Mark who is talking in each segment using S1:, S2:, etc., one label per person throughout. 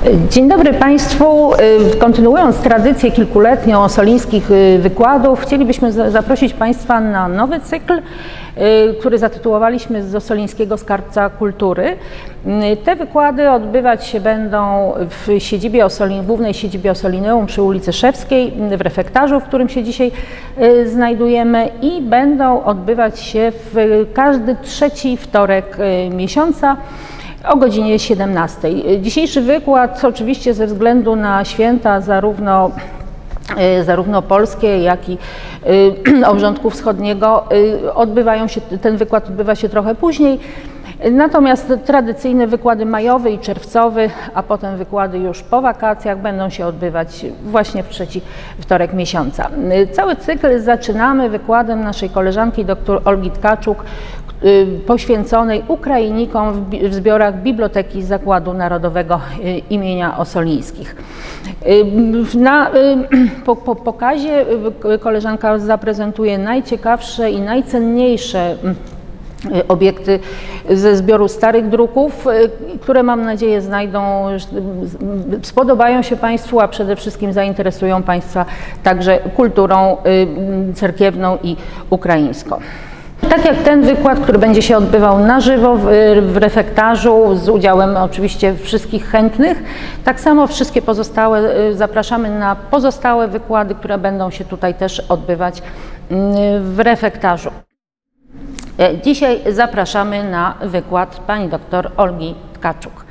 S1: Dzień dobry Państwu. Kontynuując tradycję kilkuletnią osolińskich wykładów, chcielibyśmy zaprosić Państwa na nowy cykl, który zatytułowaliśmy Z Osolińskiego Skarbca Kultury. Te wykłady odbywać się będą w siedzibie głównej siedzibie Osolineum przy ulicy Szewskiej, w refektarzu, w którym się dzisiaj znajdujemy, i będą odbywać się w każdy trzeci wtorek miesiąca o godzinie 17. Dzisiejszy wykład, oczywiście ze względu na święta zarówno polskie, jak i obrządku wschodniego, ten wykład odbywa się trochę później. Natomiast tradycyjne wykłady majowy i czerwcowy, a potem wykłady już po wakacjach będą się odbywać właśnie w trzeci wtorek miesiąca. Cały cykl zaczynamy wykładem naszej koleżanki dr Olgi Tkaczuk, poświęconej Ukrainikom w zbiorach Biblioteki Zakładu Narodowego imienia Osolińskich. Po pokazie koleżanka zaprezentuje najciekawsze i najcenniejsze obiekty ze zbioru starych druków, które, mam nadzieję, spodobają się Państwu, a przede wszystkim zainteresują Państwa także kulturą cerkiewną i ukraińską. Tak jak ten wykład, który będzie się odbywał na żywo w refektarzu z udziałem oczywiście wszystkich chętnych, tak samo wszystkie pozostałe zapraszamy na pozostałe wykłady, które będą się tutaj też odbywać w refektarzu. Dzisiaj zapraszamy na wykład pani dr Olgi Tkaczuk.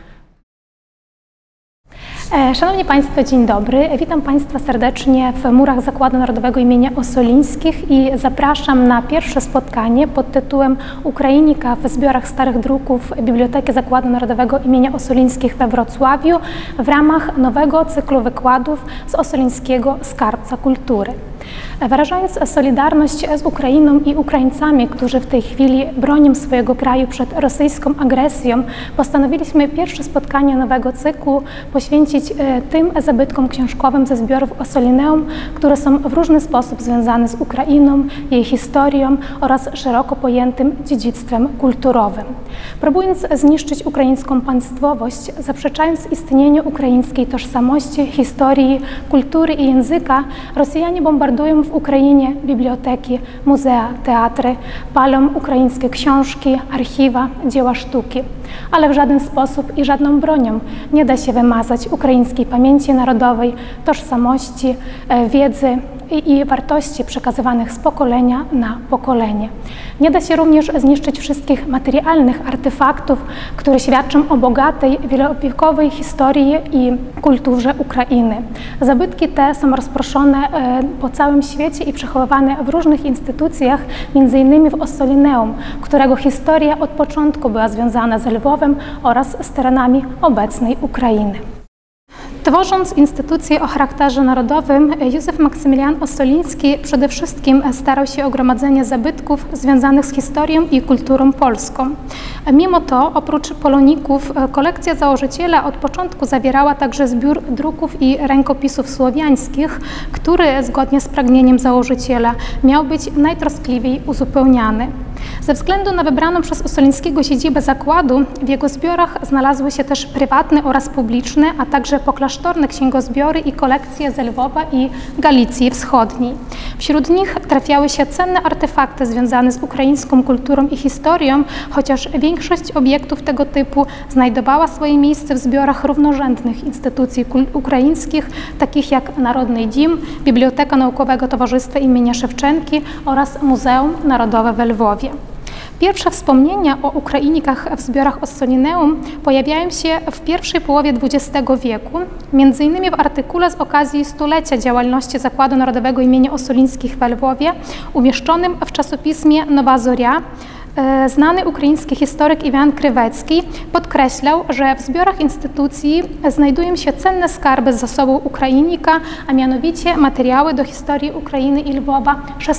S2: Szanowni Państwo, dzień dobry. Witam Państwa serdecznie w murach Zakładu Narodowego imienia Osolińskich i zapraszam na pierwsze spotkanie pod tytułem Ukrainika w zbiorach starych druków Biblioteki Zakładu Narodowego imienia Osolińskich we Wrocławiu w ramach nowego cyklu wykładów z Osolińskiego Skarbca Kultury. Wyrażając solidarność z Ukrainą i Ukraińcami, którzy w tej chwili bronią swojego kraju przed rosyjską agresją, postanowiliśmy pierwsze spotkanie nowego cyklu poświęcić tym zabytkom książkowym ze zbiorów Osolineum, które są w różny sposób związane z Ukrainą, jej historią oraz szeroko pojętym dziedzictwem kulturowym. Próbując zniszczyć ukraińską państwowość, zaprzeczając istnieniu ukraińskiej tożsamości, historii, kultury i języka, Rosjanie bombardują w Ukrainie biblioteki, muzea, teatry, palą ukraińskie książki, archiwa, dzieła sztuki. Ale w żaden sposób i żadną bronią nie da się wymazać ukraińskiej pamięci narodowej, tożsamości, wiedzy i wartości przekazywanych z pokolenia na pokolenie. Nie da się również zniszczyć wszystkich materialnych artefaktów, które świadczą o bogatej, wielowiekowej historii i kulturze Ukrainy. Zabytki te są rozproszone po całym świecie i przechowywane w różnych instytucjach, m.in. w Osolineum, którego historia od początku była związana z Lwowem oraz z terenami obecnej Ukrainy. Tworząc instytucję o charakterze narodowym, Józef Maksymilian Osoliński przede wszystkim starał się o gromadzenie zabytków związanych z historią i kulturą polską. Mimo to, oprócz poloników, kolekcja założyciela od początku zawierała także zbiór druków i rękopisów słowiańskich, który zgodnie z pragnieniem założyciela miał być najtroskliwiej uzupełniany. Ze względu na wybraną przez Osolińskiego siedzibę zakładu, w jego zbiorach znalazły się też prywatne oraz publiczne, a także poklasztorne księgozbiory i kolekcje z Lwowa i Galicji Wschodniej. Wśród nich trafiały się cenne artefakty związane z ukraińską kulturą i historią, chociaż większość obiektów tego typu znajdowała swoje miejsce w zbiorach równorzędnych instytucji ukraińskich, takich jak Narodny Dім, Biblioteka Naukowego Towarzystwa imienia Szewczenki oraz Muzeum Narodowe we Lwowie. Pierwsze wspomnienia o Ukrainikach w zbiorach Osolineum pojawiają się w pierwszej połowie XX wieku, m.in. w artykule z okazji stulecia działalności Zakładu Narodowego imienia Osolińskich we Lwowie, umieszczonym w czasopismie Nowa Zorya. Znany ukraiński historyk Iwan Krywecki podkreślał, że w zbiorach instytucji znajdują się cenne skarby z zasobu Ukrainika, a mianowicie materiały do historii Ukrainy i Lwowa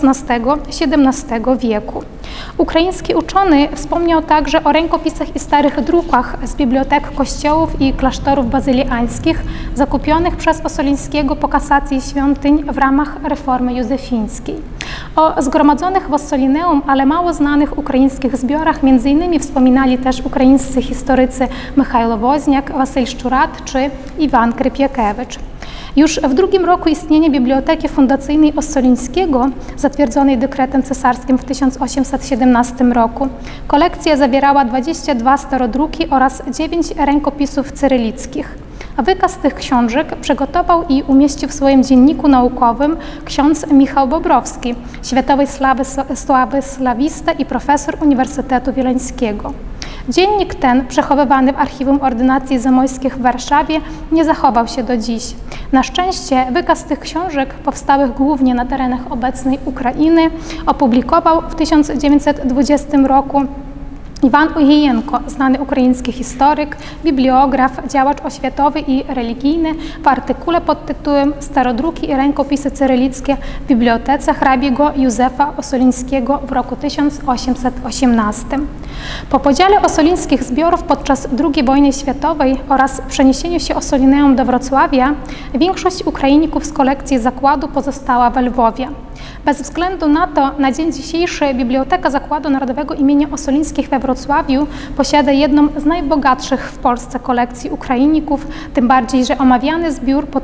S2: XVI-XVII wieku. Ukraiński uczony wspomniał także o rękopisach i starych drukach z bibliotek kościołów i klasztorów bazyliańskich zakupionych przez Osolińskiego po kasacji świątyń w ramach reformy józefińskiej. O zgromadzonych w Ossolineum, ale mało znanych ukraińskich zbiorach m.in. wspominali też ukraińscy historycy Michajlo Woźniak, Wasyl Szczurat czy Iwan Krypiakewicz. Już w drugim roku istnienia Biblioteki Fundacyjnej Ossolińskiego, zatwierdzonej dekretem cesarskim w 1817 roku, kolekcja zawierała 22 starodruki oraz 9 rękopisów cyrylickich. Wykaz tych książek przygotował i umieścił w swoim dzienniku naukowym ksiądz Michał Bobrowski, światowej sławy slawista i profesor Uniwersytetu Wileńskiego. Dziennik ten, przechowywany w Archiwum Ordynacji Zamojskich w Warszawie, nie zachował się do dziś. Na szczęście wykaz tych książek, powstałych głównie na terenach obecnej Ukrainy, opublikował w 1920 roku Iwan Ugijenko, znany ukraiński historyk, bibliograf, działacz oświatowy i religijny, w artykule pod tytułem „Starodruki i rękopisy cyrylickie w Bibliotece hrabiego Józefa Ossolińskiego w roku 1818”. Po podziale ossolińskich zbiorów podczas II wojny światowej oraz przeniesieniu się Ossolineum do Wrocławia, większość Ukrainików z kolekcji zakładu pozostała we Lwowie. Bez względu na to, na dzień dzisiejszy Biblioteka Zakładu Narodowego imienia Ossolińskich we Wrocławiu posiada jedną z najbogatszych w Polsce kolekcji Ukrainików, tym bardziej, że omawiany zbiór po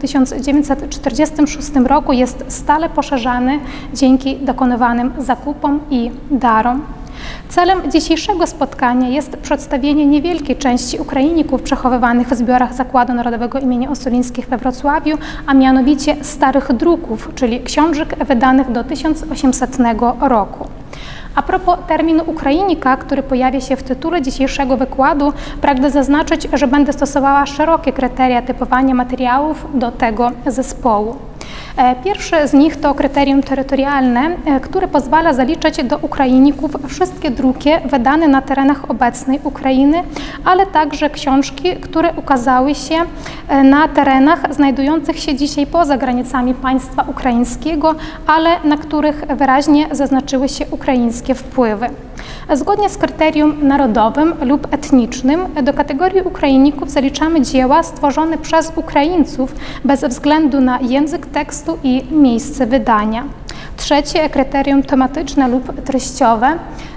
S2: 1946 roku jest stale poszerzany dzięki dokonywanym zakupom i darom. Celem dzisiejszego spotkania jest przedstawienie niewielkiej części Ukrainików przechowywanych w zbiorach Zakładu Narodowego imienia Ossolińskich we Wrocławiu, a mianowicie starych druków, czyli książek wydanych do 1800 roku. A propos terminu Ukrainika, który pojawia się w tytule dzisiejszego wykładu, pragnę zaznaczyć, że będę stosowała szerokie kryteria typowania materiałów do tego zespołu. Pierwsze z nich to kryterium terytorialne, które pozwala zaliczać do Ukrainików wszystkie druki wydane na terenach obecnej Ukrainy, ale także książki, które ukazały się na terenach znajdujących się dzisiaj poza granicami państwa ukraińskiego, ale na których wyraźnie zaznaczyły się ukraińskie wpływy. Zgodnie z kryterium narodowym lub etnicznym do kategorii Ukrainików zaliczamy dzieła stworzone przez Ukraińców bez względu na język tekstu i miejsce wydania. Trzecie, kryterium tematyczne lub treściowe,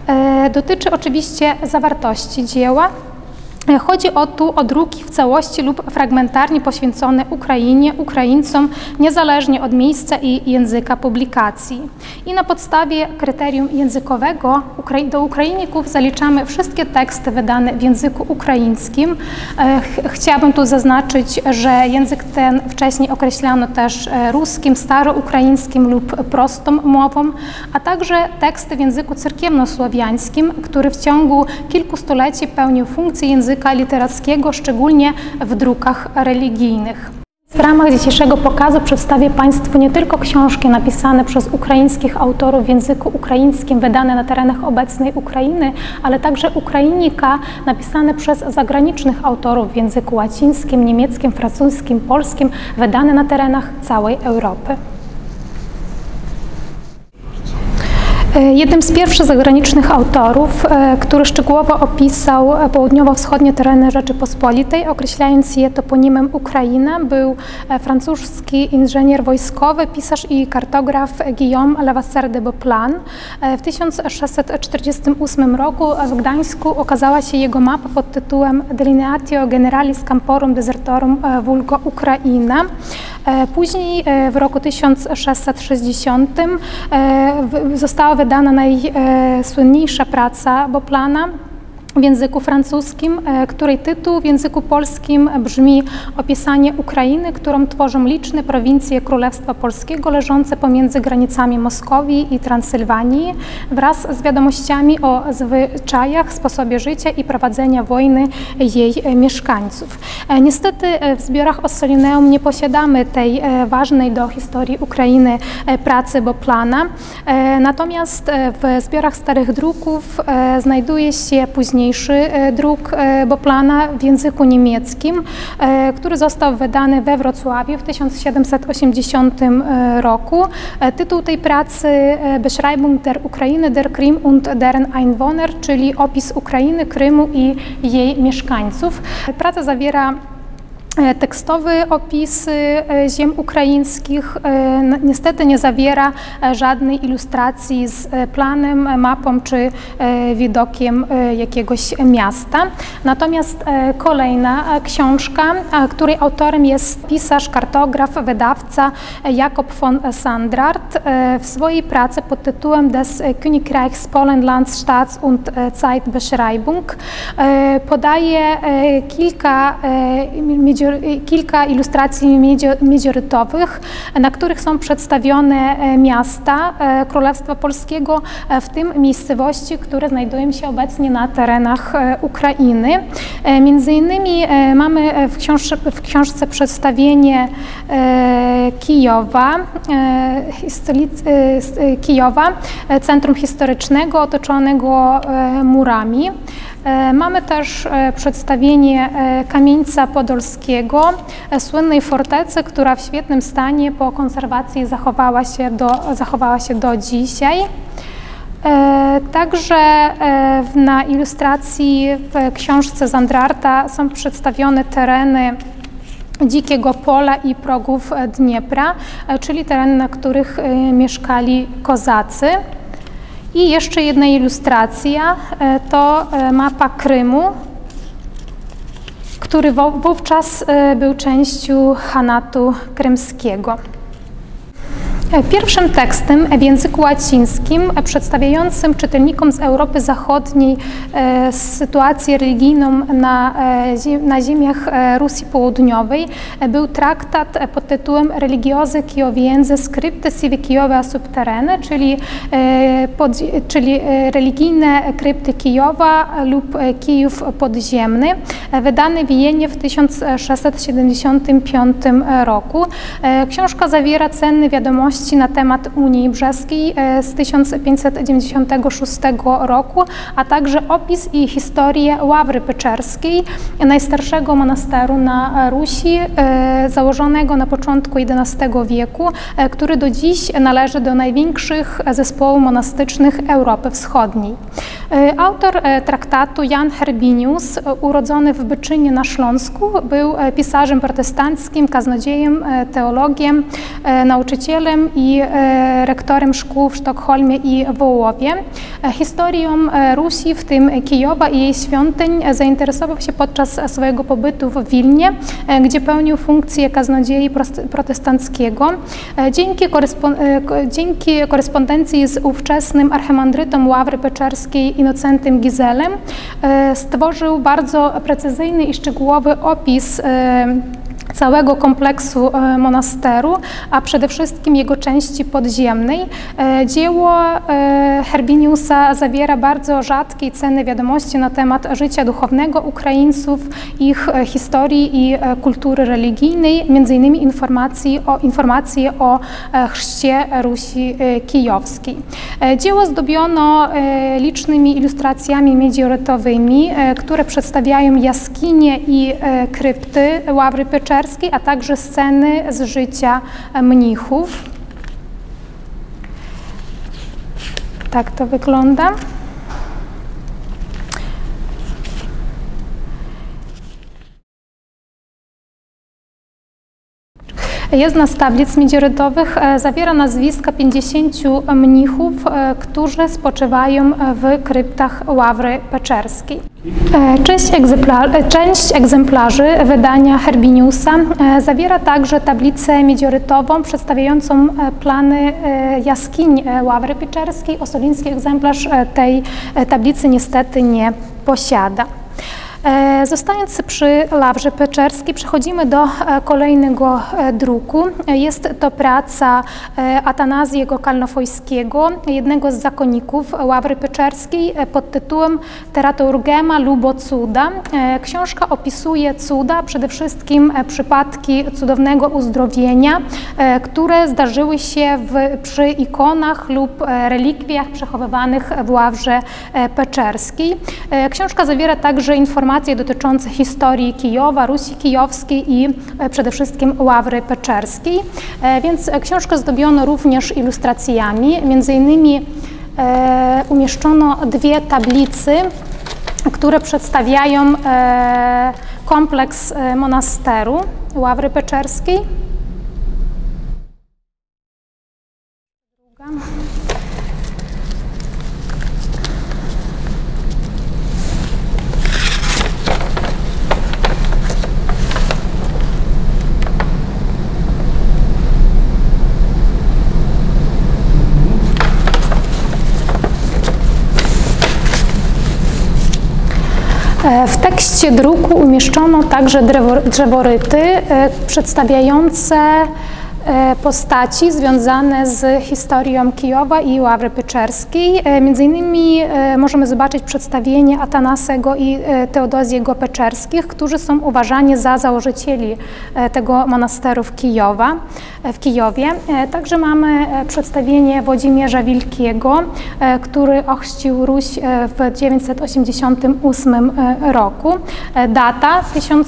S2: dotyczy oczywiście zawartości dzieła. Chodzi tu o druki w całości lub fragmentarnie poświęcone Ukrainie, Ukraińcom, niezależnie od miejsca i języka publikacji. I na podstawie kryterium językowego do Ukrainików zaliczamy wszystkie teksty wydane w języku ukraińskim. Chciałabym tu zaznaczyć, że język ten wcześniej określano też ruskim, staroukraińskim lub prostą mową, a także teksty w języku cerkiewnosłowiańskim, który w ciągu kilku stuleci pełnił funkcję języka literackiego, szczególnie w drukach religijnych. W ramach dzisiejszego pokazu przedstawię Państwu nie tylko książki napisane przez ukraińskich autorów w języku ukraińskim, wydane na terenach obecnej Ukrainy, ale także Ukrainika napisane przez zagranicznych autorów w języku łacińskim, niemieckim, francuskim, polskim, wydane na terenach całej Europy. Jednym z pierwszych zagranicznych autorów, który szczegółowo opisał południowo-wschodnie tereny Rzeczypospolitej, określając je toponimem Ukraina, był francuski inżynier wojskowy, pisarz i kartograf Guillaume Levasseur de Beauplan. W 1648 roku w Gdańsku okazała się jego mapa pod tytułem Delineatio Generalis Camporum Desertorum Vulgo Ukraina. Później w roku 1660 została wydana najsłynniejsza praca Beauplana w języku francuskim, której tytuł w języku polskim brzmi Opisanie Ukrainy, którą tworzą liczne prowincje Królestwa Polskiego leżące pomiędzy granicami Moskwii i Transylwanii, wraz z wiadomościami o zwyczajach, sposobie życia i prowadzenia wojny jej mieszkańców. Niestety w zbiorach Ossolineum nie posiadamy tej ważnej do historii Ukrainy pracy Beauplana, natomiast w zbiorach starych druków znajduje się późniejszy druk Beauplana w języku niemieckim, który został wydany we Wrocławiu w 1780 roku. Tytuł tej pracy Beschreibung der Ukraine, der Krim und deren Einwohner, czyli opis Ukrainy, Krymu i jej mieszkańców. Praca zawiera Tekstowy opis ziem ukraińskich niestety nie zawiera żadnej ilustracji z planem, mapą czy widokiem jakiegoś miasta. Natomiast kolejna książka, której autorem jest pisarz, kartograf, wydawca Jakob von Sandrart, w swojej pracy pod tytułem Des Königreichs Polen Landstaats und Zeitbeschreibung podaje kilka ilustracji miedziorytowych, na których są przedstawione miasta Królestwa Polskiego, w tym miejscowości, które znajdują się obecnie na terenach Ukrainy. Między innymi mamy w książce przedstawienie Kijowa, centrum historycznego otoczonego murami. Mamy też przedstawienie Kamieńca Podolskiego, słynnej fortecy, która w świetnym stanie po konserwacji zachowała się do dzisiaj. Także na ilustracji w książce Sandrarta są przedstawione tereny Dzikiego Pola i progów Dniepra, czyli tereny, na których mieszkali kozacy. I jeszcze jedna ilustracja to mapa Krymu, który wówczas był częścią Chanatu Krymskiego. Pierwszym tekstem w języku łacińskim przedstawiającym czytelnikom z Europy Zachodniej sytuację religijną na ziemiach Rusji Południowej był traktat pod tytułem Religiose Kijowiense Scripte sive Kijova subterrene, czyli religijne krypty Kijowa lub Kijów podziemny, wydany w Wienie w 1675 roku. Książka zawiera cenne wiadomości na temat Unii Brzeskiej z 1596 roku, a także opis i historię Ławry Peczerskiej, najstarszego monasteru na Rusi, założonego na początku XI wieku, który do dziś należy do największych zespołów monastycznych Europy Wschodniej. Autor traktatu Jan Herbinius, urodzony w Byczynie na Śląsku, był pisarzem protestanckim, kaznodziejem, teologiem, nauczycielem i rektorem szkół w Sztokholmie i Wołowie. Historią Rusi, w tym Kijowa i jej świątyń, zainteresował się podczas swojego pobytu w Wilnie, gdzie pełnił funkcję kaznodziei protestanckiego. Dzięki korespondencji z ówczesnym archimandrytą Ławry Peczerskiej Innocentym Gizelem stworzył bardzo precyzyjny i szczegółowy opis całego kompleksu monasteru, a przede wszystkim jego części podziemnej. Dzieło Herbiniusa zawiera bardzo rzadkie i cenne wiadomości na temat życia duchownego Ukraińców, ich historii i kultury religijnej, m.in. informacje o chrzcie Rusi Kijowskiej. Dzieło zdobiono licznymi ilustracjami miedziorytowymi, które przedstawiają jaskinie i krypty Ławry Peczerskiej, a także sceny z życia mnichów. Tak to wygląda. Jedna z tablic miedziorytowych zawiera nazwiska 50 mnichów, którzy spoczywają w kryptach Ławry Peczerskiej. Część egzemplarzy wydania Herbiniusa zawiera także tablicę miedziorytową przedstawiającą plany jaskiń Ławry Peczerskiej. Osoliński egzemplarz tej tablicy niestety nie posiada. Zostając przy Ławrze Peczerskiej, przechodzimy do kolejnego druku. Jest to praca Atanazjego Kalnofojskiego, jednego z zakonników Ławry Peczerskiej, pod tytułem Teraturgema lubo cuda. Książka opisuje cuda, przede wszystkim przypadki cudownego uzdrowienia, które zdarzyły się przy ikonach lub relikwiach przechowywanych w Ławrze Peczerskiej. Książka zawiera także informacje dotyczące historii Kijowa, Rusi Kijowskiej i przede wszystkim Ławry Peczerskiej. Więc książkę zdobiono również ilustracjami. Między innymi umieszczono dwie tablice które przedstawiają kompleks monasteru Ławry Peczerskiej. W tekście druku umieszczono także drzeworyty przedstawiające postaci związane z historią Kijowa i Ławry Peczerskiej. Między innymi możemy zobaczyć przedstawienie Atanasego i Teodozjego Peczerskich, którzy są uważani za założycieli tego monasteru w Kijowie. Także mamy przedstawienie Włodzimierza Wielkiego, który ochrzcił Ruś w 988 roku. Data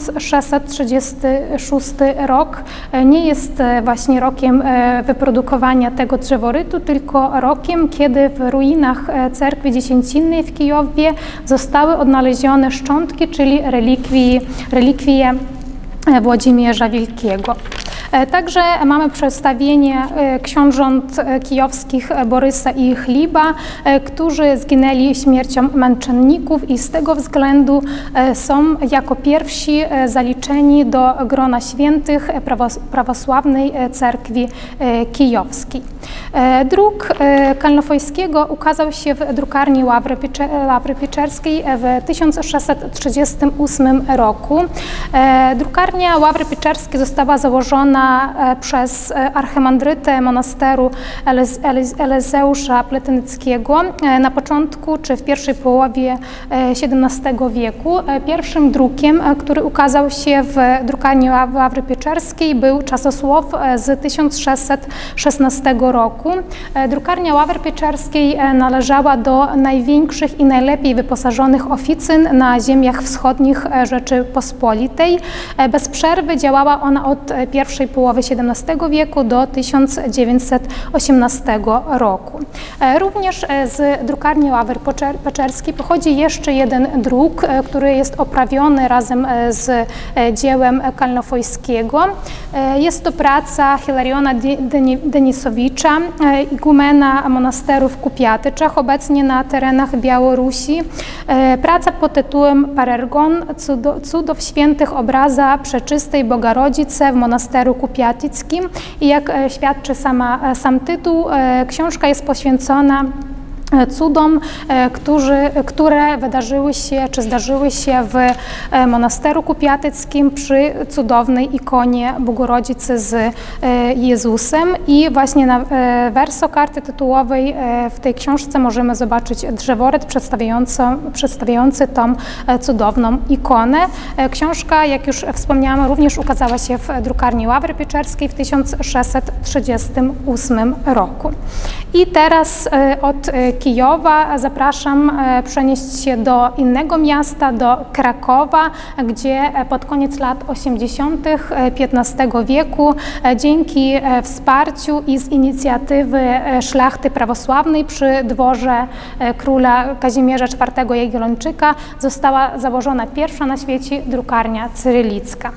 S2: 1636 rok nie jest właśnie rokiem wyprodukowania tego drzeworytu, tylko rokiem, kiedy w ruinach cerkwi dziesięcinnej w Kijowie zostały odnalezione szczątki, czyli relikwie Włodzimierza Wielkiego. Także mamy przedstawienie książąt kijowskich Borysa i Chliba, którzy zginęli śmiercią męczenników i z tego względu są jako pierwsi zaliczeni do grona świętych prawosławnej cerkwi kijowskiej. Druk Kalnofojskiego ukazał się w drukarni Ławry Peczerskiej w 1638 roku. Drukarnia Ławry Peczerskiej została założona przez archimandrytę monasteru Elezeusza Pletynickiego na początku czy w pierwszej połowie XVII wieku. Pierwszym drukiem, który ukazał się w drukarni Ławry Peczerskiej, był Czasosław z 1616 roku. Drukarnia Ławry Peczerskiej należała do największych i najlepiej wyposażonych oficyn na ziemiach wschodnich Rzeczypospolitej. Bez przerwy działała ona od pierwszej połowy XVII wieku do 1918 roku. Również z drukarni Ławry Peczerskiej pochodzi jeszcze jeden druk, który jest oprawiony razem z dziełem Kalnofojskiego. Jest to praca Hilariona Denisowicza, igumena monasteru w Kupiatyczach, obecnie na terenach Białorusi. Praca pod tytułem Parergon, cudów świętych obraza Przeczystej Bogarodzicy w monasteru kupiatyckim. I jak świadczy sam tytuł, książka jest poświęcona cudom, które wydarzyły się, czy zdarzyły się w monasteru kupiatyckim przy cudownej ikonie Bogorodzicy z Jezusem. I właśnie na verso karty tytułowej w tej książce możemy zobaczyć drzeworyt przedstawiający tą cudowną ikonę. Książka, jak już wspomniałam, również ukazała się w drukarni Ławry Peczerskiej w 1638 roku. I teraz od Kijowa zapraszam przenieść się do innego miasta, do Krakowa, gdzie pod koniec lat 80. XV wieku dzięki wsparciu i z inicjatywy szlachty prawosławnej przy dworze króla Kazimierza IV Jagiellończyka została założona pierwsza na świecie drukarnia cyrylicka.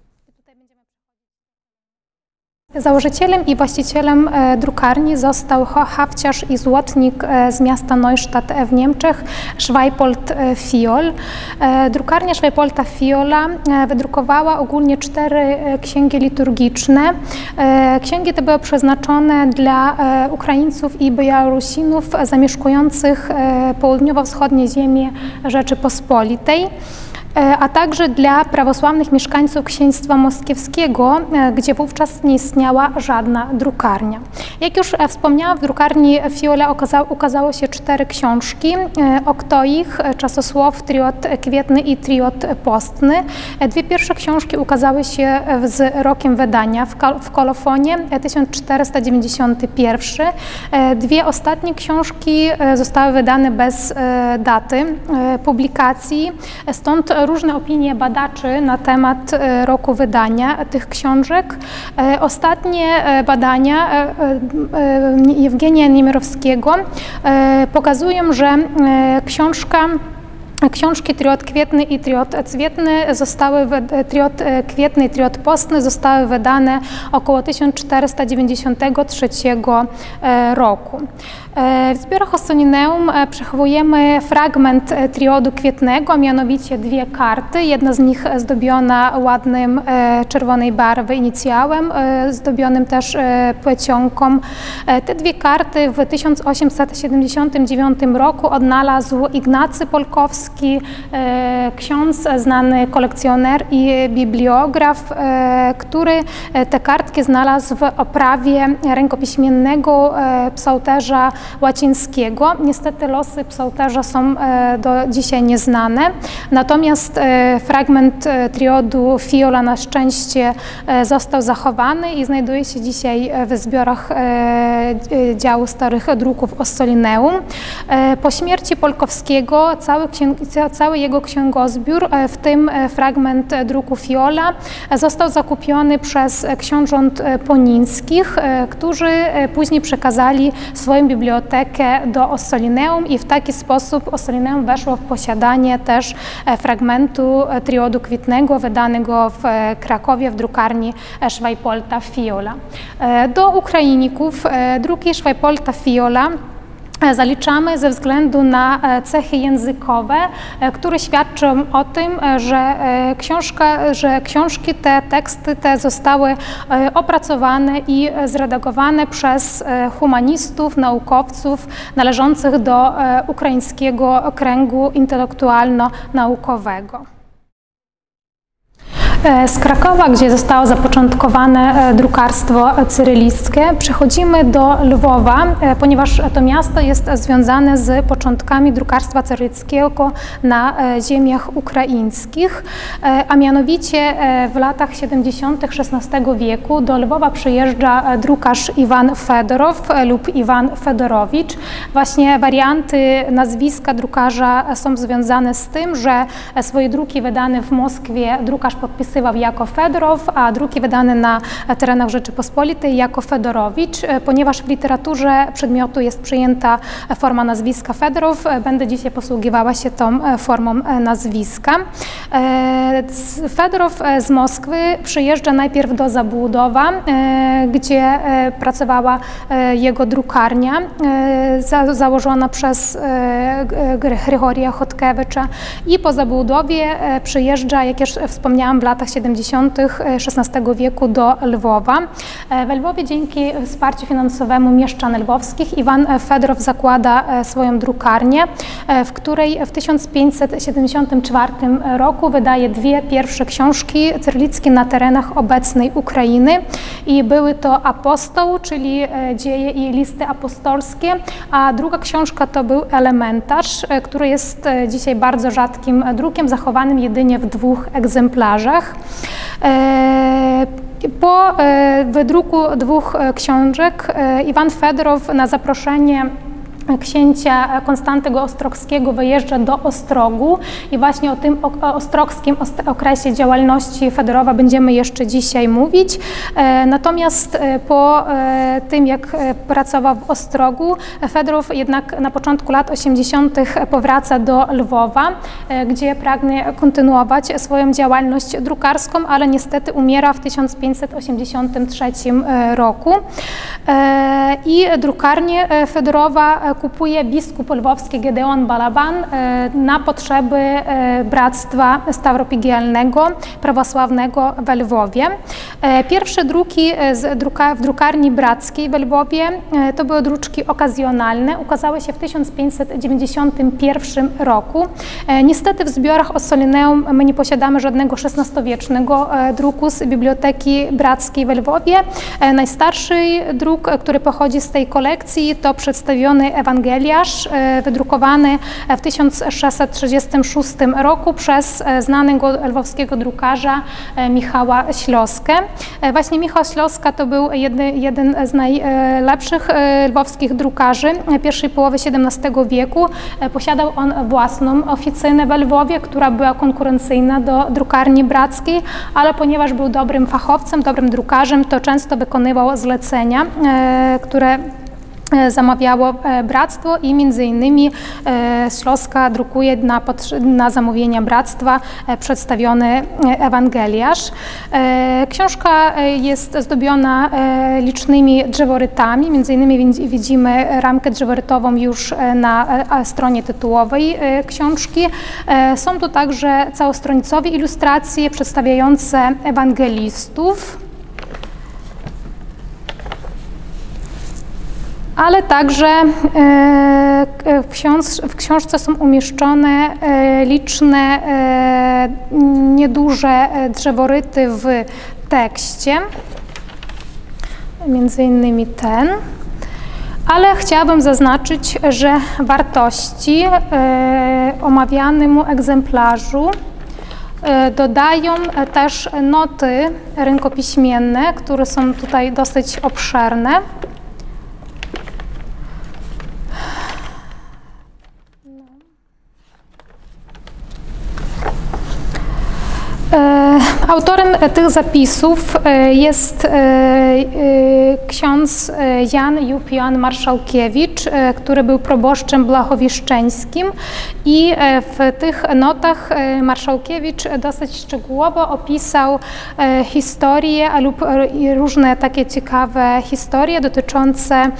S2: Założycielem i właścicielem drukarni został hafciarz i złotnik z miasta Neustadt w Niemczech, Schweipold Fiol. Drukarnia Schweipolda Fiola wydrukowała ogólnie 4 księgi liturgiczne. Księgi te były przeznaczone dla Ukraińców i Białorusinów zamieszkujących południowo-wschodnie ziemie Rzeczypospolitej, a także dla prawosławnych mieszkańców Księstwa Moskiewskiego, gdzie wówczas nie istniała żadna drukarnia. Jak już wspomniałam, w drukarni Fiola ukazało się 4 książki, Oktoich, Czasosław, Triod Kwietny i Triod Postny. 2 pierwsze książki ukazały się z rokiem wydania w kolofonie 1491. 2 ostatnie książki zostały wydane bez daty publikacji, stąd różne opinie badaczy na temat roku wydania tych książek. Ostatnie badania Jewgenia Niemirowskiego pokazują, że książka Książki Triod Kwietny i Triod Cwietny Triod Kwietny i Triod Postny zostały wydane około 1493 roku. W zbiorach Ossolineum przechowujemy fragment triodu kwietnego, a mianowicie dwie karty. Jedna z nich zdobiona ładnym czerwonej barwy inicjałem, zdobionym też plecionką. Te dwie karty w 1879 roku odnalazł Ignacy Polkowski, ksiądz, znany kolekcjoner i bibliograf, który te kartki znalazł w oprawie rękopiśmiennego psałterza łacińskiego. Niestety losy psałterza są do dzisiaj nieznane, natomiast fragment triodu Fiola na szczęście został zachowany i znajduje się dzisiaj w zbiorach działu starych druków Ossolineum. Po śmierci Polkowskiego cały jego księgozbiór, w tym fragment druku Fiola, został zakupiony przez książąt ponińskich, którzy później przekazali swoją bibliotekę do Ossolineum i w taki sposób Ossolineum weszło w posiadanie też fragmentu triodu kwietnego wydanego w Krakowie w drukarni Szwajpolta Fiola. Do ukrainików druki Szwajpolta Fiola zaliczamy ze względu na cechy językowe, które świadczą o tym, że książki te, teksty te zostały opracowane i zredagowane przez humanistów, naukowców należących do ukraińskiego kręgu intelektualno-naukowego. Z Krakowa, gdzie zostało zapoczątkowane drukarstwo cyrylickie, przechodzimy do Lwowa, ponieważ to miasto jest związane z początkami drukarstwa cyrylickiego na ziemiach ukraińskich, a mianowicie w latach 70. XVI wieku do Lwowa przyjeżdża drukarz Iwan Fedorow lub Iwan Fedorowicz. Właśnie warianty nazwiska drukarza są związane z tym, że swoje druki wydane w Moskwie drukarz podpisywał jako Fedorow, a druki wydane na terenach Rzeczypospolitej jako Fedorowicz. Ponieważ w literaturze przedmiotu jest przyjęta forma nazwiska Fedorow, będę dzisiaj posługiwała się tą formą nazwiska. Fedorow z Moskwy przyjeżdża najpierw do Zabłudowa, gdzie pracowała jego drukarnia, założona przez Grigorija Chodkiewicza, i po Zabłudowie przyjeżdża, jak już wspomniałam, w latach 70. XVI wieku do Lwowa. We Lwowie dzięki wsparciu finansowemu mieszczan lwowskich Iwan Fedorow zakłada swoją drukarnię, w której w 1574 roku wydaje dwie pierwsze książki cyrylickie na terenach obecnej Ukrainy i były to Apostoł, czyli Dzieje i listy apostolskie, a druga książka to był Elementarz, który jest dzisiaj bardzo rzadkim drukiem, zachowanym jedynie w dwóch egzemplarzach. Po wydruku dwóch książek Iwan Fedorow na zaproszenie księcia Konstantego Ostrogskiego wyjeżdża do Ostrogu i właśnie o tym ostrogskim okresie działalności Fedorowa będziemy jeszcze dzisiaj mówić. Natomiast po tym, jak pracował w Ostrogu, Fedorow jednak na początku lat 80. powraca do Lwowa, gdzie pragnie kontynuować swoją działalność drukarską, ale niestety umiera w 1583 roku. I drukarnię Fedorowa kupuje biskup lwowski Gedeon Balaban na potrzeby Bractwa Stawropigialnego Prawosławnego we Lwowie. Pierwsze druki w drukarni brackiej we Lwowie to były druczki okazjonalne, ukazały się w 1591 roku. Niestety w zbiorach Ossolineum my nie posiadamy żadnego XVI-wiecznego druku z Biblioteki Brackiej we Lwowie. Najstarszy druk, który pochodzi z tej kolekcji, to przedstawiony Ewangeliarz, wydrukowany w 1636 roku przez znanego lwowskiego drukarza Michała Śloskę. Właśnie Michał Śloska to był jeden z najlepszych lwowskich drukarzy pierwszej połowy XVII wieku. Posiadał on własną oficynę we Lwowie, która była konkurencyjna do drukarni brackiej, ale ponieważ był dobrym fachowcem, dobrym drukarzem, to często wykonywał zlecenia, które zamawiało Bractwo i między innymi Śląska drukuje na zamówienia Bractwa przedstawiony Ewangeliarz. Książka jest zdobiona licznymi drzeworytami, między innymi widzimy ramkę drzeworytową już na stronie tytułowej książki. Są tu także całostronicowe ilustracje przedstawiające ewangelistów, ale także w książce są umieszczone liczne, nieduże drzeworyty w tekście, między innymi ten. Ale chciałabym zaznaczyć, że wartości omawianemu egzemplarzu dodają też noty rękopiśmienne, które są tutaj dosyć obszerne. Autorem tych zapisów jest ksiądz Jan Jupian Marszałkiewicz, który był proboszczem blachowieszczeńskim, i w tych notach Marszałkiewicz dosyć szczegółowo opisał historię lub różne takie ciekawe historie dotyczące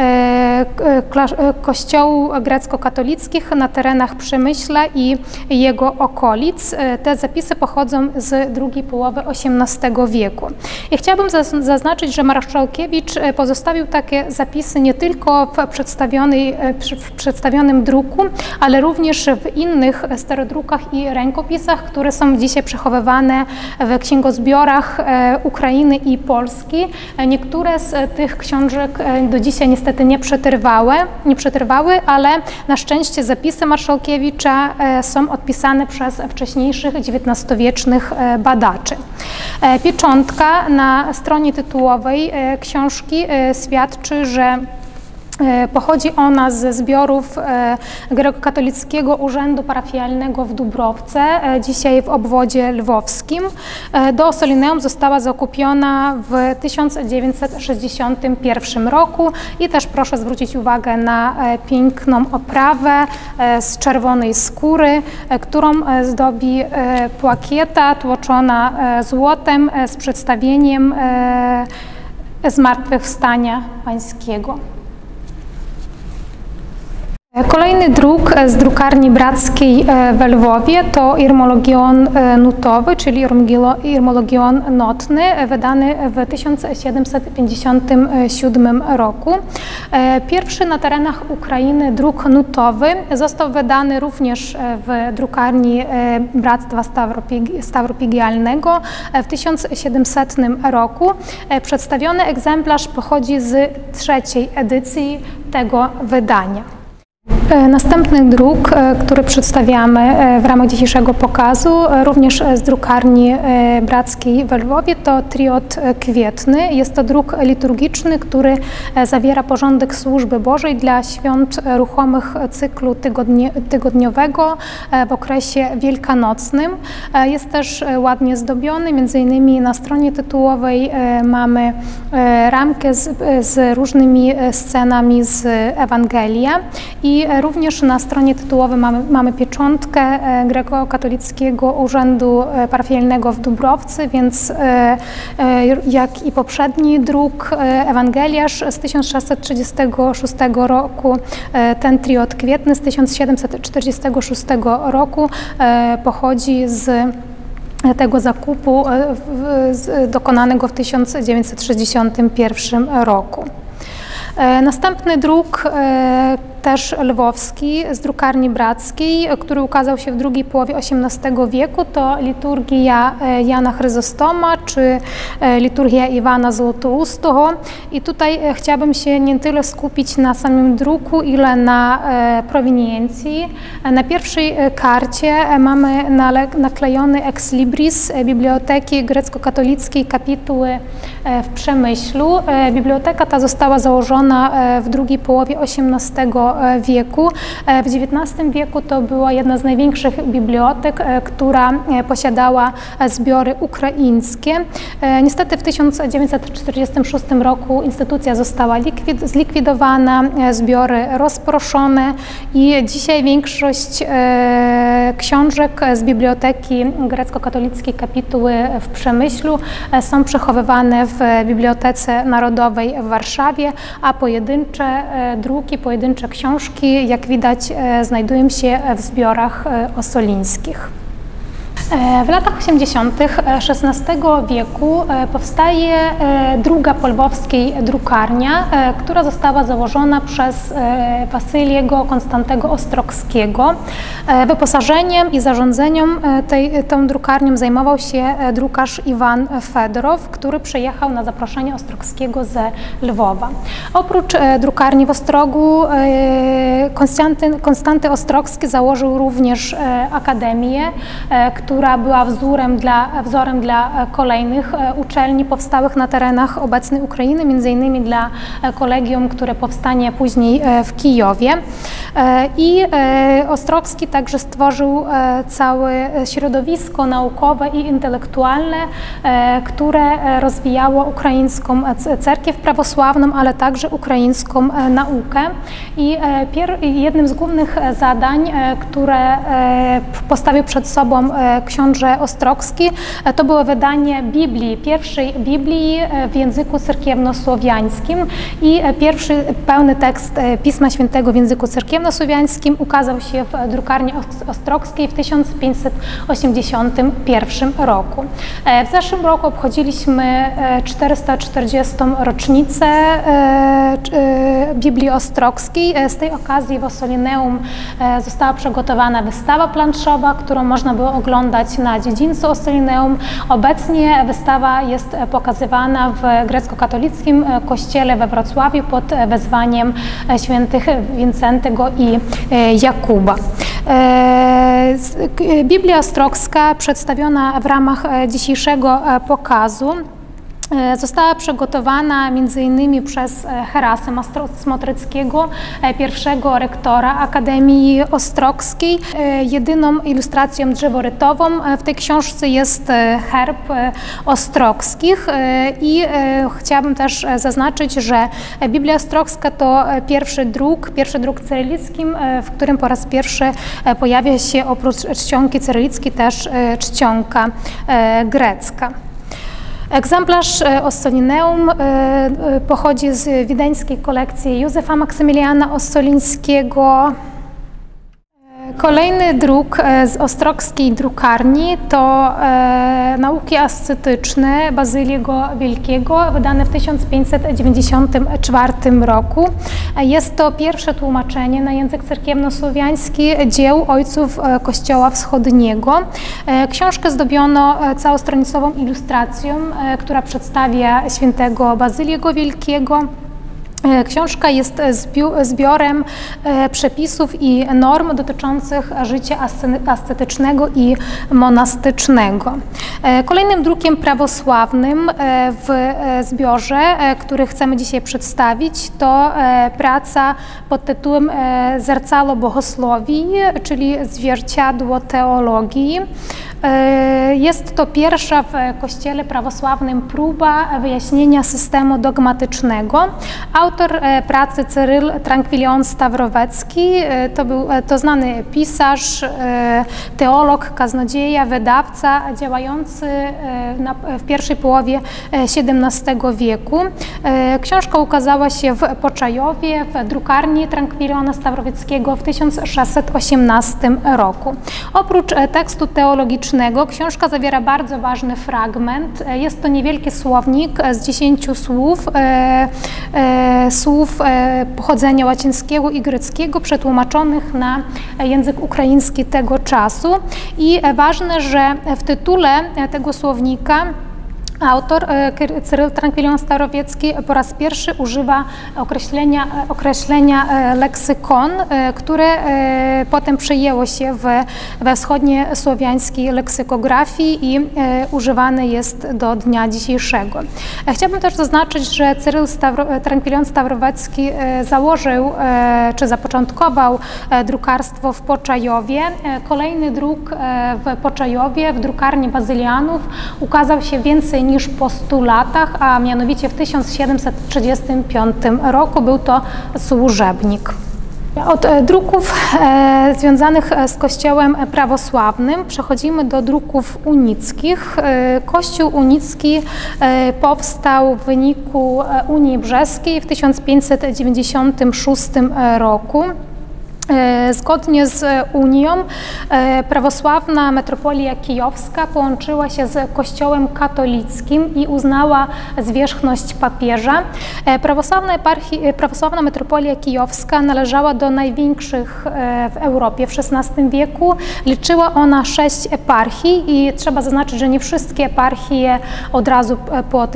S2: kościołów grecko-katolickich na terenach Przemyśla i jego okolic. Te zapisy pochodzą z drugiej połowy XVIII wieku. I chciałabym zaznaczyć, że Marszałkiewicz pozostawił takie zapisy nie tylko w przedstawionym druku, ale również w innych starodrukach i rękopisach, które są dzisiaj przechowywane w księgozbiorach Ukrainy i Polski. Niektóre z tych książek do dzisiaj niestety nie przetrwały, ale na szczęście zapisy Marszałkiewicza są odpisane przez wcześniejszych XIX-wiecznych badaczy. Pieczątka na stronie tytułowej książki świadczy, że pochodzi ona ze zbiorów Grekokatolickiego Urzędu Parafialnego w Dubrowce, dzisiaj w obwodzie lwowskim. Do Ossolineum została zakupiona w 1961 roku i też proszę zwrócić uwagę na piękną oprawę z czerwonej skóry, którą zdobi płakieta tłoczona złotem z przedstawieniem Zmartwychwstania Pańskiego. Kolejny druk z drukarni brackiej w Lwowie to Irmologion nutowy, czyli Irmologion notny, wydany w 1757 roku. Pierwszy na terenach Ukrainy druk nutowy został wydany również w drukarni Bractwa Stawropiegialnego w 1700 roku. Przedstawiony egzemplarz pochodzi z trzeciej edycji tego wydania. Następny druk, który przedstawiamy w ramach dzisiejszego pokazu, również z drukarni brackiej w Lwowie, to Triod Kwietny. Jest to druk liturgiczny, który zawiera porządek służby Bożej dla świąt ruchomych cyklu tygodniowego w okresie wielkanocnym. Jest też ładnie zdobiony, między innymi na stronie tytułowej mamy ramkę z różnymi scenami z Ewangelia i również na stronie tytułowej mamy pieczątkę Grekokatolickiego Urzędu Parafialnego w Dubrowcy, więc jak i poprzedni druk Ewangeliarz z 1636 roku, ten Triod Kwietny z 1746 roku pochodzi z tego zakupu dokonanego w 1961 roku. Następny druk, też lwowski, z drukarni brackiej, który ukazał się w drugiej połowie XVIII wieku, to liturgia Jana Chryzostoma czy liturgia Iwana Złotoustego. I tutaj chciałabym się nie tyle skupić na samym druku, ile na prowiniencji. Na pierwszej karcie mamy naklejony ex libris Biblioteki Grecko-Katolickiej kapituły w Przemyślu. Biblioteka ta została założona stworzona w drugiej połowie XVIII wieku. W XIX wieku to była jedna z największych bibliotek, która posiadała zbiory ukraińskie. Niestety w 1946 roku instytucja została zlikwidowana, zbiory rozproszone i dzisiaj większość książek z biblioteki grecko-katolickiej kapituły w Przemyślu są przechowywane w Bibliotece Narodowej w Warszawie, a pojedyncze druki, pojedyncze książki, jak widać, znajdują się w zbiorach osolińskich. W latach 80. XVI wieku powstaje druga po lwowskiej drukarnia, która została założona przez Wasyliego Konstantego Ostrogskiego. Wyposażeniem i zarządzeniem tą drukarnią zajmował się drukarz Iwan Fedorow, który przyjechał na zaproszenie Ostrogskiego ze Lwowa. Oprócz drukarni w Ostrogu Konstanty Ostrogski założył również akademię, która była wzorem dla kolejnych uczelni powstałych na terenach obecnej Ukrainy, m.in. dla kolegium, które powstanie później w Kijowie. I Ostrogski także stworzył całe środowisko naukowe i intelektualne, które rozwijało ukraińską cerkiew prawosławną, ale także ukraińską naukę. I jednym z głównych zadań, które postawił przed sobą książę Ostrogski, to było wydanie Biblii, pierwszej Biblii w języku cerkiewnosłowiańskim i pierwszy pełny tekst Pisma Świętego w języku cerkiewnosłowiańskim ukazał się w drukarni ostrogskiej w 1581 roku. W zeszłym roku obchodziliśmy 440. rocznicę Biblii Ostrogskiej. Z tej okazji w Ossolineum została przygotowana wystawa planszowa, którą można było oglądać na dziedzińcu Ossolineum. Obecnie wystawa jest pokazywana w grecko-katolickim kościele we Wrocławiu pod wezwaniem świętych Wincentego i Jakuba. Biblia Ostrogska przedstawiona w ramach dzisiejszego pokazu została przygotowana m.in. przez Herasema Smotryckiego, pierwszego rektora Akademii Ostrogskiej. Jedyną ilustracją drzeworytową w tej książce jest herb Ostrogskich i chciałabym też zaznaczyć, że Biblia Ostrogska to pierwszy druk cyrylicki, w którym po raz pierwszy pojawia się oprócz czcionki cyrylickiej też czcionka grecka. Egzemplarz Ossolineum pochodzi z wiedeńskiej kolekcji Józefa Maksymiliana Ossolińskiego. Kolejny druk z ostrogskiej drukarni to Nauki ascetyczne Bazyliego Wielkiego, wydane w 1594 roku. Jest to pierwsze tłumaczenie na język cerkiewnosłowiański dzieł ojców Kościoła Wschodniego. Książkę zdobiono całostronicową ilustracją, która przedstawia świętego Bazyliego Wielkiego. Książka jest zbiorem przepisów i norm dotyczących życia ascetycznego i monastycznego. Kolejnym drukiem prawosławnym w zbiorze, który chcemy dzisiaj przedstawić, to praca pod tytułem Zercalo Bogosłowii, czyli Zwierciadło Teologii. Jest to pierwsza w Kościele prawosławnym próba wyjaśnienia systemu dogmatycznego. Autor pracy Cyryl Tranquilion Stawrowecki to znany pisarz, teolog, kaznodzieja, wydawca działający w pierwszej połowie XVII wieku. Książka ukazała się w Poczajowie w drukarni Tranquiliona Stawrowieckiego w 1618 roku. Oprócz tekstu teologicznego książka zawiera bardzo ważny fragment. Jest to niewielki słownik z 10 słów pochodzenia łacińskiego i greckiego przetłumaczonych na język ukraiński tego czasu. I ważne, że w tytule tego słownika Autor Cyryl Tranquilion-Starowiecki po raz pierwszy używa określenia leksykon, które potem przyjęło się we wschodniosłowiańskiej leksykografii i używane jest do dnia dzisiejszego. Chciałabym też zaznaczyć, że Cyryl Tranquilion-Starowiecki założył czy zapoczątkował drukarstwo w Poczajowie. Kolejny druk w Poczajowie, w drukarni Bazylianów, ukazał się więcej niż po 100 latach, a mianowicie w 1735 roku. Był to służebnik. Od druków związanych z Kościołem prawosławnym przechodzimy do druków unickich. Kościół unicki powstał w wyniku Unii Brzeskiej w 1596 roku. Zgodnie z Unią prawosławna metropolia kijowska połączyła się z Kościołem katolickim i uznała zwierzchność papieża. Prawosławna metropolia kijowska należała do największych w Europie w XVI wieku. Liczyła ona 6 eparchii i trzeba zaznaczyć, że nie wszystkie eparchie od razu po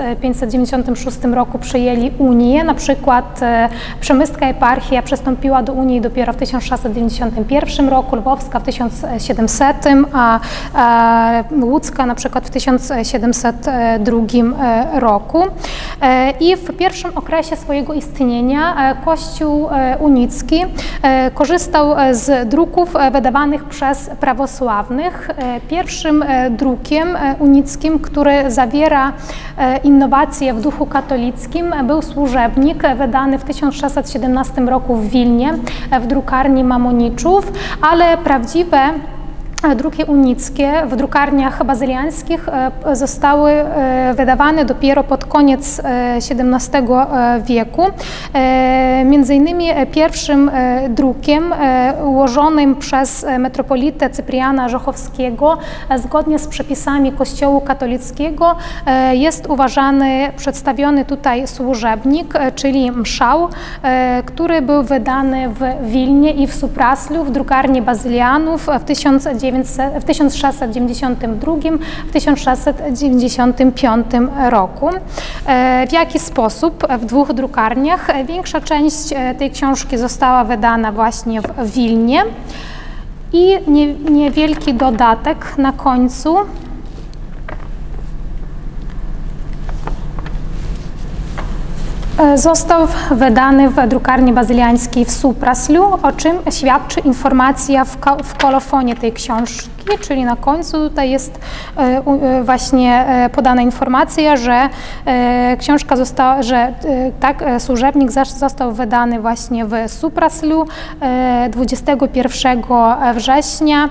S2: 1596 roku przyjęli Unię. Na przykład przemyska eparchia przystąpiła do Unii dopiero w 1691 roku, lwowska w 1700, a łódzka na przykład w 1702 roku. I w pierwszym okresie swojego istnienia Kościół unicki korzystał z druków wydawanych przez prawosławnych. Pierwszym drukiem unickim, który zawiera innowacje w duchu katolickim, był służebnik wydany w 1617 roku w Wilnie w drukarni Mamoniczów, ale prawdziwe druki unickie w drukarniach bazyliańskich zostały wydawane dopiero pod koniec XVII wieku. Między innymi pierwszym drukiem ułożonym przez metropolitę Cypriana Żochowskiego zgodnie z przepisami Kościoła katolickiego jest uważany, przedstawiony tutaj służebnik, czyli mszał, który był wydany w Wilnie i w Supraslu w drukarni bazylianów w 1692-1695 roku. W jaki sposób? W 2 drukarniach. Większa część tej książki została wydana właśnie w Wilnie i niewielki dodatek na końcu. Został wydany w drukarni bazyliańskiej w Supraslu, o czym świadczy informacja w kolofonie tej książki, czyli na końcu tutaj jest właśnie podana informacja, że książka została, że tak, służebnik służebnik wydany właśnie w Supraslu 21 września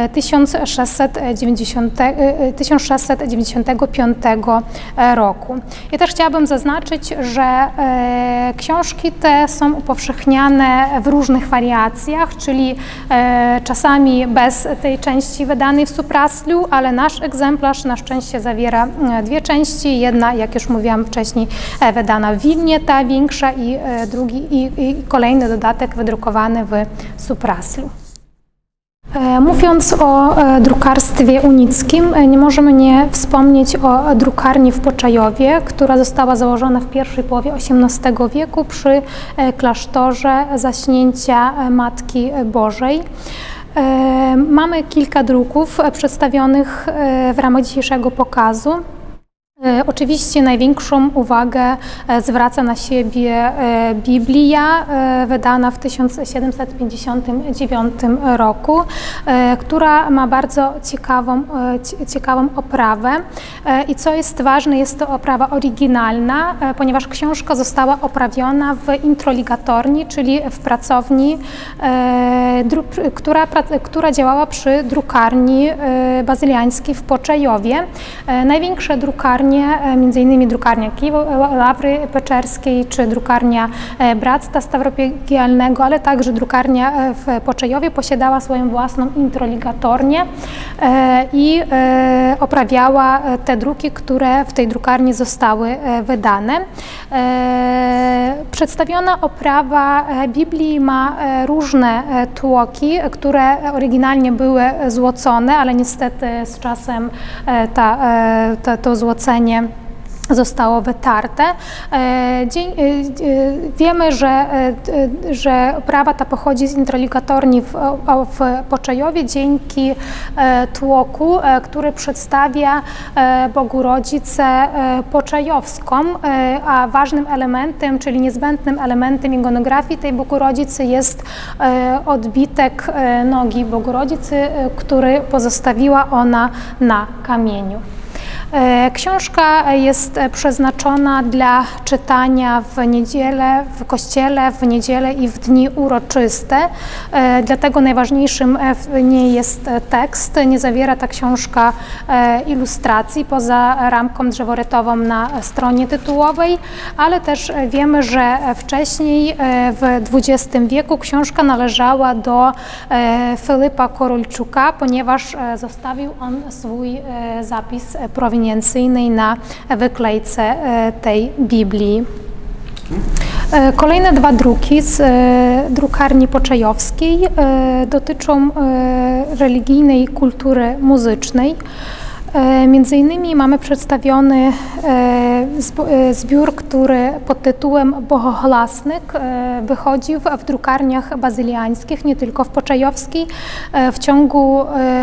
S2: 1695 roku. I też chciałabym zaznaczyć, że książki te są upowszechniane w różnych wariacjach, czyli czasami bez tej części wydanej w Supraslu, ale nasz egzemplarz na szczęście zawiera 2 części. Jedna, jak już mówiłam wcześniej, wydana w Wilnie, ta większa, i kolejny dodatek wydrukowany w Supraslu. Mówiąc o drukarstwie unickim, nie możemy nie wspomnieć o drukarni w Poczajowie, która została założona w pierwszej połowie XVIII wieku przy klasztorze Zaśnięcia Matki Bożej. Mamy kilka druków przedstawionych w ramach dzisiejszego pokazu. Oczywiście największą uwagę zwraca na siebie Biblia, wydana w 1759 roku, która ma bardzo ciekawą oprawę. I co jest ważne, jest to oprawa oryginalna, ponieważ książka została oprawiona w introligatorni, czyli w pracowni, która działała przy drukarni bazyliańskiej w Poczajowie. Największe drukarnie drukarnie, m.in. drukarnia Ławry Peczerskiej czy drukarnia Bractwa Stawropiegialnego, ale także drukarnia w Poczejowie posiadała swoją własną introligatornię i oprawiała te druki, które w tej drukarni zostały wydane. Przedstawiona oprawa Biblii ma różne tłoki, które oryginalnie były złocone, ale niestety z czasem to złocenie zostało wytarte. Wiemy, że oprawa ta pochodzi z introligatorni w Poczejowie dzięki tłoku, który przedstawia Bogorodzicę Poczejowską, a ważnym elementem, czyli niezbędnym elementem ikonografii tej Bogorodzicy jest odbitek nogi Bogorodzicy, który pozostawiła ona na kamieniu. Książka jest przeznaczona dla czytania w niedzielę w kościele, w niedzielę i w dni uroczyste. Dlatego najważniejszym w niej jest tekst. Nie zawiera ta książka ilustracji poza ramką drzeworytową na stronie tytułowej, ale też wiemy, że wcześniej w XX wieku książka należała do Filipa Korolczuka, ponieważ zostawił on swój zapis proweniencyjny na wyklejce tej Biblii. Kolejne dwa druki z drukarni Poczejowskiej dotyczą religijnej kultury muzycznej. Między innymi mamy przedstawiony zbiór, który pod tytułem Bohoglasnik wychodził w drukarniach bazyliańskich, nie tylko w Poczejowskiej. W ciągu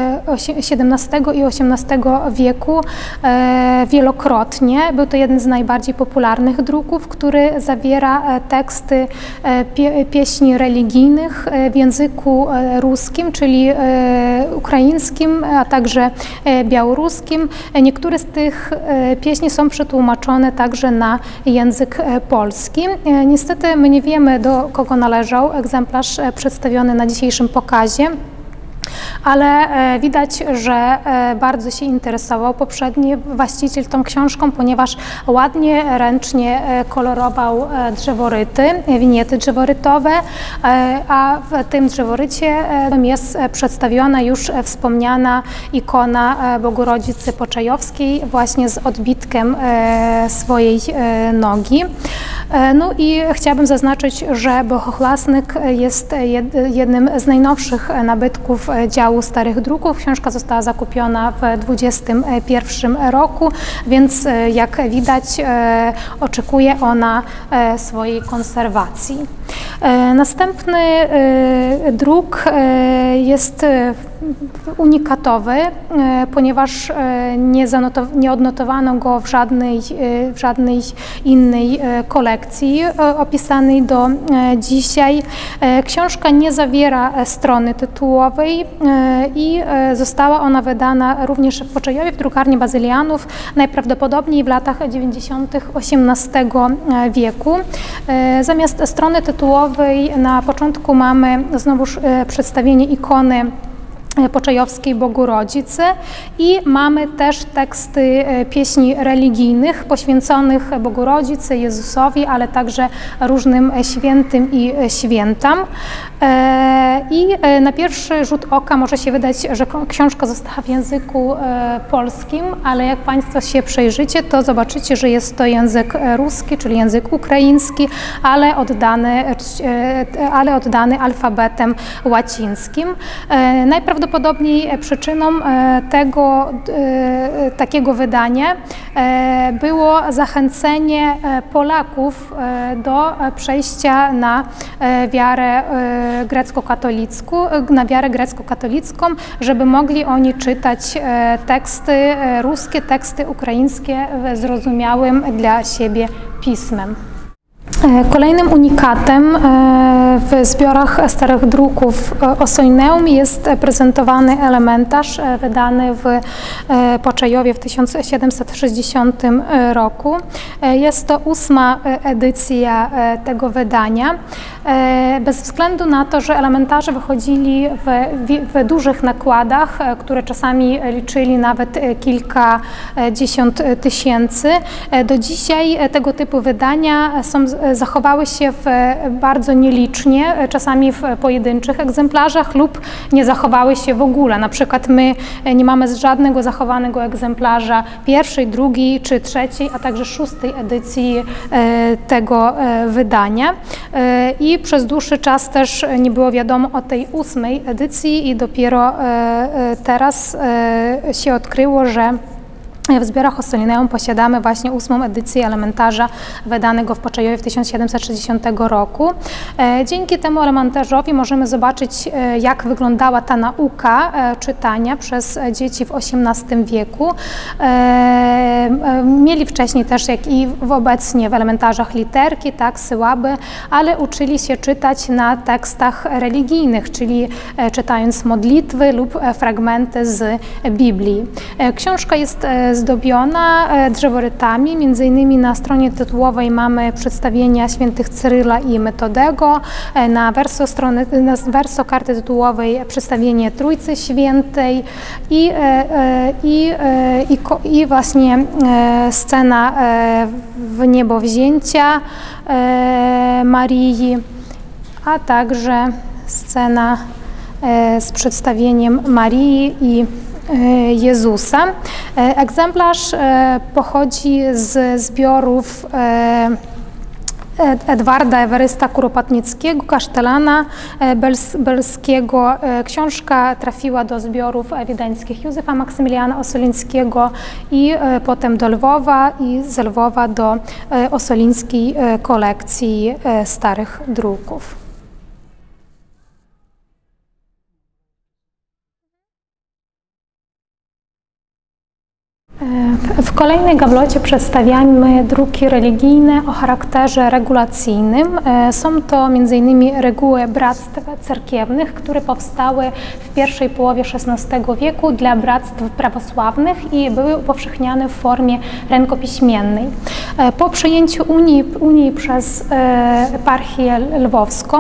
S2: XVII i XVIII wieku wielokrotnie. Był to jeden z najbardziej popularnych druków, który zawiera teksty pieśni religijnych w języku ruskim, czyli ukraińskim, a także białoruskim. Niektóre z tych pieśni są przetłumaczone także na język polski. Niestety my nie wiemy, do kogo należał egzemplarz przedstawiony na dzisiejszym pokazie, ale widać, że bardzo się interesował poprzedni właściciel tą książką, ponieważ ładnie, ręcznie kolorował drzeworyty, winiety drzeworytowe, a w tym drzeworycie jest przedstawiona już wspomniana ikona Bogorodzicy Poczejowskiej właśnie z odbitkiem swojej nogi. No i chciałabym zaznaczyć, że Bohoglasnik jest jednym z najnowszych nabytków działu starych druków. Książka została zakupiona w 2021 roku, więc jak widać oczekuje ona swojej konserwacji. Następny druk jest unikatowy, ponieważ nie odnotowano go w żadnej innej kolekcji opisanej do dzisiaj. Książka nie zawiera strony tytułowej i została ona wydana również w Poczejowie w drukarni bazylianów, najprawdopodobniej w latach 90. XVIII wieku. Zamiast strony tytułowej na początku mamy znowuż przedstawienie ikony Poczejowskiej Bogorodzicy i mamy też teksty pieśni religijnych poświęconych Bogorodzicy, Jezusowi, ale także różnym świętym i świętam. I na pierwszy rzut oka może się wydać, że książka została w języku polskim, ale jak Państwo się przejrzycie, to zobaczycie, że jest to język ruski, czyli język ukraiński, ale oddany alfabetem łacińskim. Najprawdopodobniej przyczyną takiego wydania było zachęcenie Polaków do przejścia na wiarę grecko-katolicką, żeby mogli oni czytać teksty ruskie, teksty ukraińskie zrozumiałym dla siebie pismem. Kolejnym unikatem w zbiorach starych druków Ossolineum jest prezentowany elementarz wydany w Poczejowie w 1760 roku. Jest to 8. edycja tego wydania. Bez względu na to, że elementarze wychodzili w dużych nakładach, które czasami liczyli nawet kilkadziesiąt tysięcy, do dzisiaj tego typu wydania zachowały się bardzo nielicznie, czasami w pojedynczych egzemplarzach lub nie zachowały się w ogóle. Na przykład my nie mamy żadnego zachowanego egzemplarza pierwszej, drugiej czy trzeciej, a także szóstej edycji tego wydania. I przez dłuższy czas też nie było wiadomo o tej ósmej edycji i dopiero teraz się odkryło, że w zbiorach Ossolineum posiadamy właśnie ósmą edycję elementarza wydanego w Poczejowie w 1760 roku. Dzięki temu elementarzowi możemy zobaczyć, jak wyglądała ta nauka czytania przez dzieci w XVIII wieku. Mieli wcześniej też, jak i obecnie w elementarzach, literki, tak, syłaby, ale uczyli się czytać na tekstach religijnych, czyli czytając modlitwy lub fragmenty z Biblii. Książka jest zdobiona drzeworytami, między innymi na stronie tytułowej mamy przedstawienia świętych Cyryla i Metodego, na verso karty tytułowej przedstawienie Trójcy Świętej i właśnie scena w niebowzięcia Marii, a także scena z przedstawieniem Marii i Jezusa. Egzemplarz pochodzi z zbiorów Edwarda Ewerysta Kuropatnickiego, kasztelana belskiego. Książka trafiła do zbiorów ewidenckich Józefa Maksymiliana Ossolińskiego i potem do Lwowa i z Lwowa do Ossolińskiej kolekcji starych druków. W kolejnej gablocie przedstawiamy druki religijne o charakterze regulacyjnym. Są to m.in. reguły bractw cerkiewnych, które powstały w pierwszej połowie XVI wieku dla bractw prawosławnych i były upowszechniane w formie rękopiśmiennej. Po przyjęciu Unii przez eparchię lwowską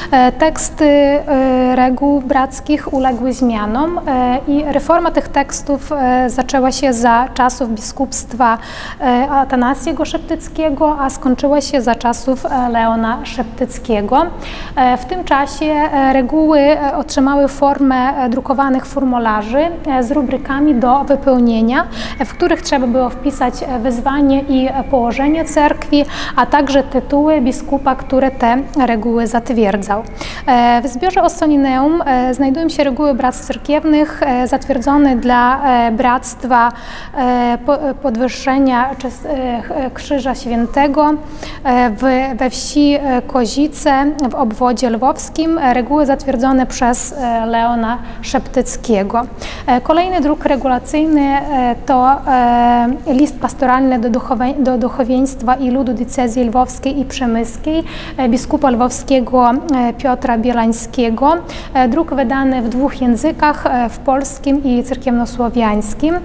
S2: teksty reguł brackich uległy zmianom i reforma tych tekstów zaczęła się za czasów biskupstwa Atanazjego Szeptyckiego, a skończyła się za czasów Leona Szeptyckiego. W tym czasie reguły otrzymały formę drukowanych formularzy z rubrykami do wypełnienia, w których trzeba było wpisać wyzwanie i położenie cerkwi, a także tytuły biskupa, który te reguły zatwierdzał. W zbiorze Ossolineum znajdują się reguły bractw cerkiewnych zatwierdzone dla bractwa podwyższenia Krzyża Świętego we wsi Kozice w obwodzie lwowskim, reguły zatwierdzone przez Leona Szeptyckiego. Kolejny druk regulacyjny to list pastoralny do duchowieństwa i ludu diecezji lwowskiej i przemyskiej biskupa lwowskiego Piotra Bielańskiego. Druk wydany w dwóch językach, w polskim i cerkiewnosłowiańskim.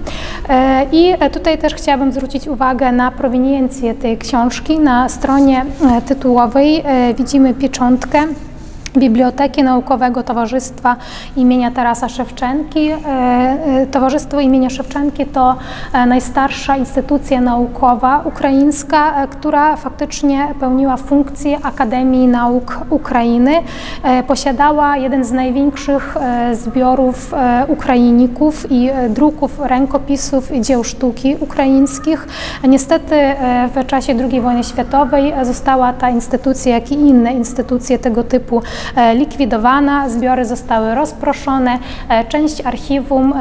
S2: I tutaj też chciałabym zwrócić uwagę na proweniencję tej książki. Na stronie tytułowej widzimy pieczątkę Biblioteki Naukowego Towarzystwa imienia Tarasa Szewczenki. Towarzystwo imienia Szewczenki to najstarsza instytucja naukowa ukraińska, która faktycznie pełniła funkcję Akademii Nauk Ukrainy. Posiadała jeden z największych zbiorów ukrainików i druków, rękopisów i dzieł sztuki ukraińskich. Niestety w czasie II wojny światowej została ta instytucja, jak i inne instytucje tego typu likwidowana, zbiory zostały rozproszone, część archiwum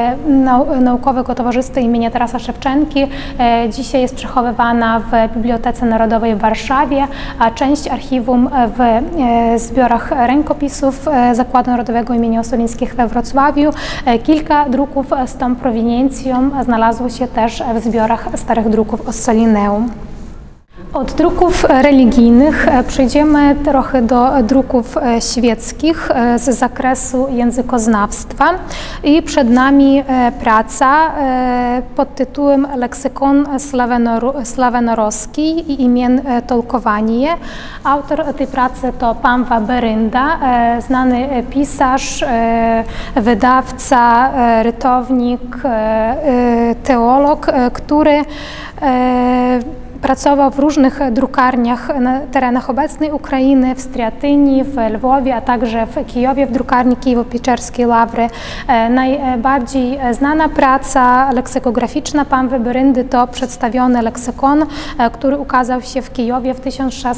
S2: Naukowego Towarzystwa imienia Tarasa Szewczenki dzisiaj jest przechowywana w Bibliotece Narodowej w Warszawie, a część archiwum w zbiorach rękopisów Zakładu Narodowego imienia Ossolińskich we Wrocławiu. Kilka druków z tą proweniencją znalazło się też w zbiorach starych druków Ossolineum. Od druków religijnych przejdziemy trochę do druków świeckich z zakresu językoznawstwa i przed nami praca pod tytułem Leksykon Slawenorosski i imien Tolkowanie. Autor tej pracy to Pamwa Berynda, znany pisarz, wydawca, rytownik, teolog, który pracował w różnych drukarniach na terenach obecnej Ukrainy, w Striatyni, w Lwowie, a także w Kijowie, w drukarni Kijowo-Pieczerskiej Ławry. Najbardziej znana praca leksykograficzna Pamwy Beryndy to przedstawiony leksykon, który ukazał się w Kijowie w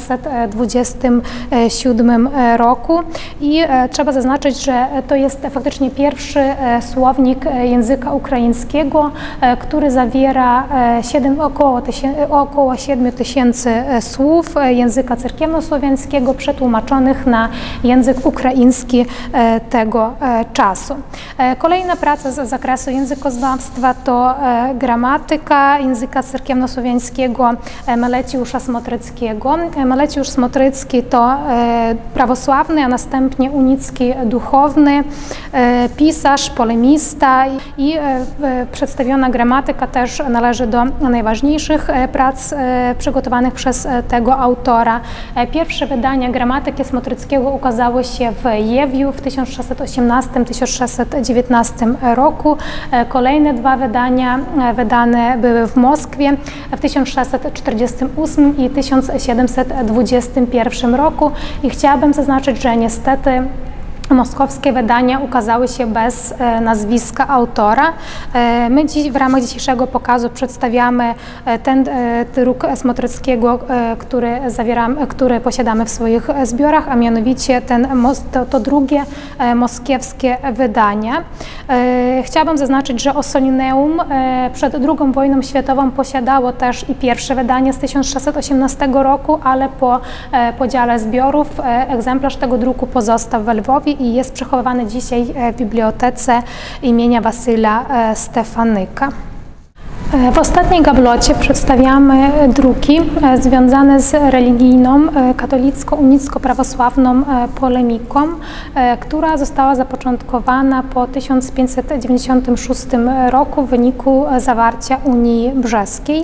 S2: 1627 roku i trzeba zaznaczyć, że to jest faktycznie pierwszy słownik języka ukraińskiego, który zawiera około 7 000 słów języka cerkiewnosłowiańskiego przetłumaczonych na język ukraiński tego czasu. Kolejna praca z zakresu językoznawstwa to gramatyka języka cerkiewnosłowiańskiego Meleciusza Smotryckiego. Meleciusz Smotrycki to prawosławny, a następnie unicki duchowny, pisarz, polemista i przedstawiona gramatyka też należy do najważniejszych prac przygotowanych przez tego autora. Pierwsze wydania gramatyki Smotryckiego ukazały się w Jewiu w 1618-1619 roku. Kolejne dwa wydania wydane były w Moskwie w 1648 i 1721 roku i chciałabym zaznaczyć, że niestety moskowskie wydania ukazały się bez nazwiska autora. My dziś w ramach dzisiejszego pokazu przedstawiamy ten druk Smotryckiego, który posiadamy w swoich zbiorach, a mianowicie to drugie moskiewskie wydanie. Chciałabym zaznaczyć, że Ossolineum przed II wojną światową posiadało też i pierwsze wydanie z 1618 roku, ale po podziale zbiorów egzemplarz tego druku pozostał we Lwowie i jest przechowywany dzisiaj w bibliotece imienia Wasyla Stefanyka. W ostatniej gablocie przedstawiamy druki związane z religijną, katolicko-unicko-prawosławną polemiką, która została zapoczątkowana po 1596 roku w wyniku zawarcia Unii Brzeskiej.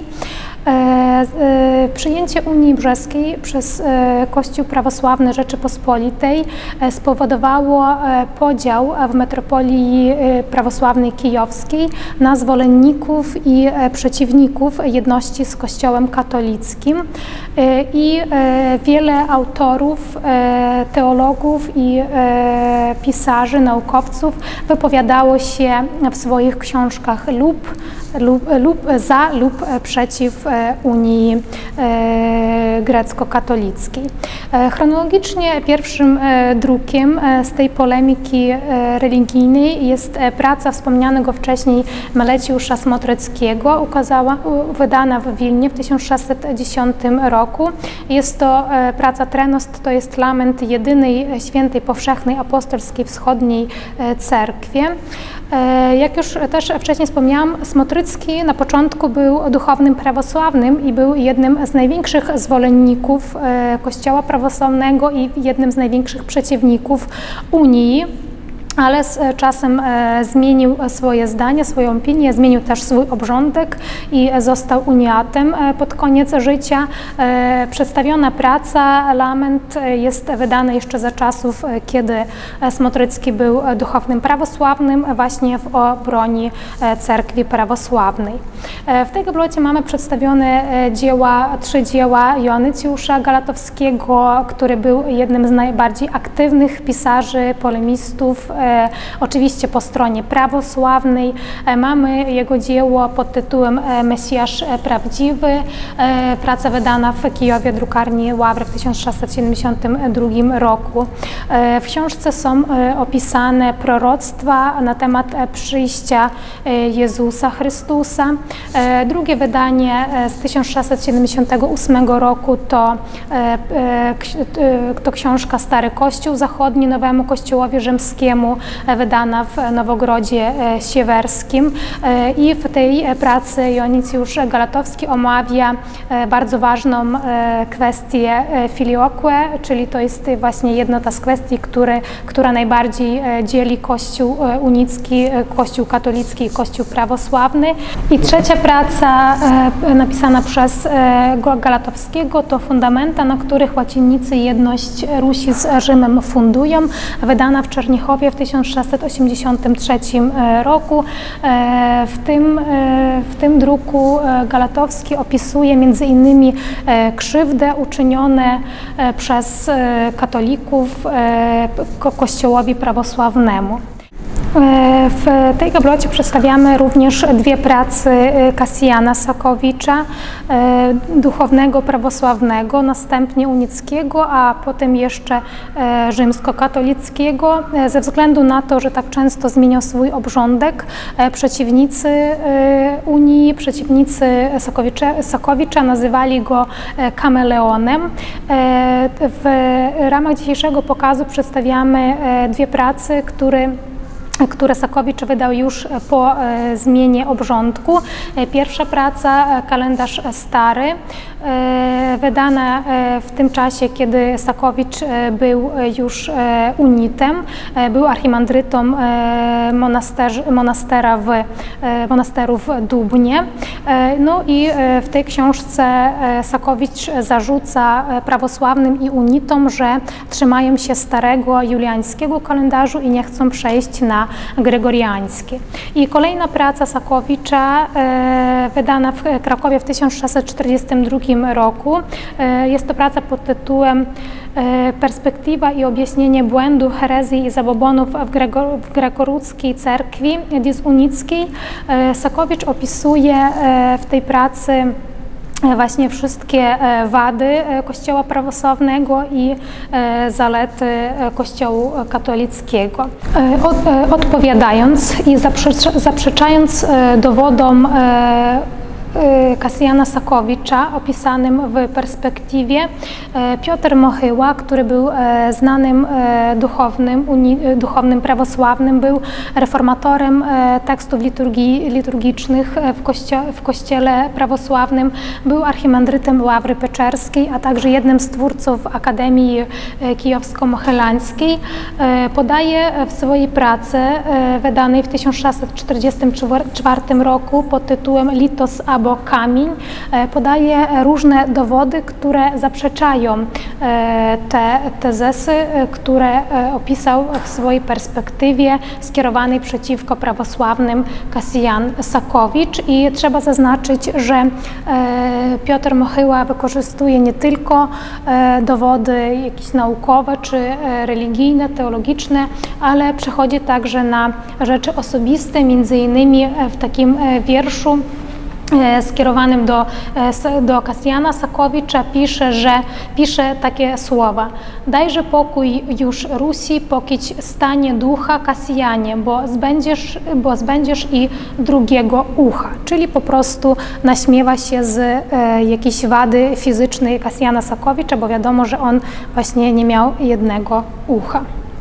S2: Przyjęcie Unii Brzeskiej przez Kościół Prawosławny Rzeczypospolitej spowodowało podział w metropolii prawosławnej kijowskiej na zwolenników i przeciwników jedności z Kościołem katolickim i wiele autorów, teologów i pisarzy, naukowców wypowiadało się w swoich książkach lub za lub przeciw Unii grecko-katolickiej. Chronologicznie pierwszym drukiem z tej polemiki religijnej jest praca wspomnianego wcześniej Meleciusza Smotryckiego, wydana w Wilnie w 1610 roku. Jest to praca Trenost, to jest lament jedynej świętej powszechnej apostolskiej wschodniej cerkwie. Jak już też wcześniej wspomniałam, Smotrycki na początku był duchownym prawosławnym i był jednym z największych zwolenników Kościoła prawosławnego i jednym z największych przeciwników Unii. Ale z czasem zmienił swoje zdanie, swoją opinię, zmienił też swój obrządek i został uniatem pod koniec życia. Przedstawiona praca, lament, jest wydana jeszcze za czasów, kiedy Smotrycki był duchownym prawosławnym właśnie w obronie cerkwi prawosławnej. W tej gablocie mamy przedstawione trzy dzieła Joannycjusza Galatowskiego, który był jednym z najbardziej aktywnych pisarzy, polemistów, oczywiście po stronie prawosławnej. Mamy jego dzieło pod tytułem Mesjasz Prawdziwy, praca wydana w Kijowie, drukarni Ławry w 1672 roku. W książce są opisane proroctwa na temat przyjścia Jezusa Chrystusa. Drugie wydanie z 1678 roku to książka Stary Kościół Zachodni Nowemu Kościołowi Rzymskiemu. temu wydana w Nowogrodzie Siewierskim. I w tej pracy Ionicjusz Galatowski omawia bardzo ważną kwestię filioque, czyli to jest właśnie jedna z kwestii, która najbardziej dzieli Kościół unicki, Kościół katolicki i Kościół prawosławny. I trzecia praca napisana przez Galatowskiego to Fundamenta, na których łacinnicy jedność Rusi z Rzymem fundują, wydana w Czernichowie w 1683 roku. W tym druku Galatowski opisuje między innymi krzywdę uczynione przez katolików Kościołowi prawosławnemu. W tej gablocie przedstawiamy również dwie prace Kasjana Sakowicza, duchownego prawosławnego, następnie unickiego, a potem jeszcze rzymskokatolickiego. Ze względu na to, że tak często zmieniał swój obrządek, przeciwnicy Unii, przeciwnicy Sakowicza nazywali go kameleonem. W ramach dzisiejszego pokazu przedstawiamy dwie prace, które Sakowicz wydał już po zmianie obrządku. Pierwsza praca, Kalendarz Stary, wydana w tym czasie, kiedy Sakowicz był już był archimandrytą monasteru w Dubnie. No i w tej książce Sakowicz zarzuca prawosławnym i unitom, że trzymają się starego juliańskiego kalendarzu i nie chcą przejść na gregoriański. I kolejna praca Sakowicza, wydana w Krakowie w 1642 roku. Jest to praca pod tytułem Perspektywa i objaśnienie błędu, herezji i zabobonów w grekoruckiej cerkwi disunickiej. Sakowicz opisuje w tej pracy właśnie wszystkie wady Kościoła prawosławnego i zalety Kościoła katolickiego. Odpowiadając i zaprzeczając dowodom Kasjana Sakowicza opisanym w Perspektywie, Piotr Mochyła, który był znanym duchownym prawosławnym, był reformatorem tekstów liturgicznych w Kościele prawosławnym, był archimandrytem Ławry Peczerskiej, a także jednym z twórców Akademii Kijowsko-Mohylańskiej. Podaje w swojej pracy wydanej w 1644 roku pod tytułem Litos abo Kamień, podaje różne dowody, które zaprzeczają te tezesy, które opisał w swojej perspektywie skierowanej przeciwko prawosławnym Kasjan Sakowicz. I trzeba zaznaczyć, że Piotr Mochyła wykorzystuje nie tylko dowody jakieś naukowe czy religijne, teologiczne, ale przechodzi także na rzeczy osobiste, między innymi w takim wierszu skierowanym do Kasjana Sakowicza pisze takie słowa: dajże pokój już Rusi, pokić stanie ducha Kasjanie, bo zbędziesz i drugiego ucha. Czyli po prostu naśmiewa się z jakiejś wady fizycznej Kasjana Sakowicza, bo wiadomo, że on właśnie nie miał jednego ucha.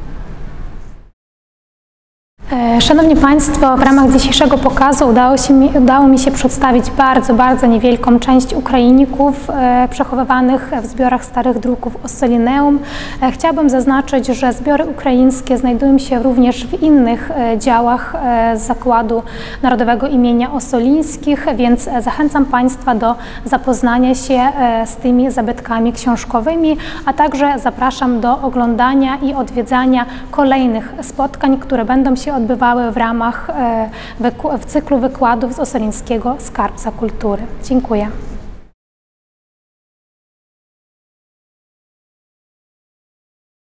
S2: Szanowni Państwo, w ramach dzisiejszego pokazu udało mi się przedstawić bardzo niewielką część ukrainików przechowywanych w zbiorach starych druków Ossolineum. Chciałabym zaznaczyć, że zbiory ukraińskie znajdują się również w innych działach Zakładu Narodowego imienia Ossolińskich, więc zachęcam Państwa do zapoznania się z tymi zabytkami książkowymi, a także zapraszam do oglądania i odwiedzania kolejnych spotkań, które będą się odbywały w cyklu wykładów z Ossolińskiego Skarbca Kultury. Dziękuję.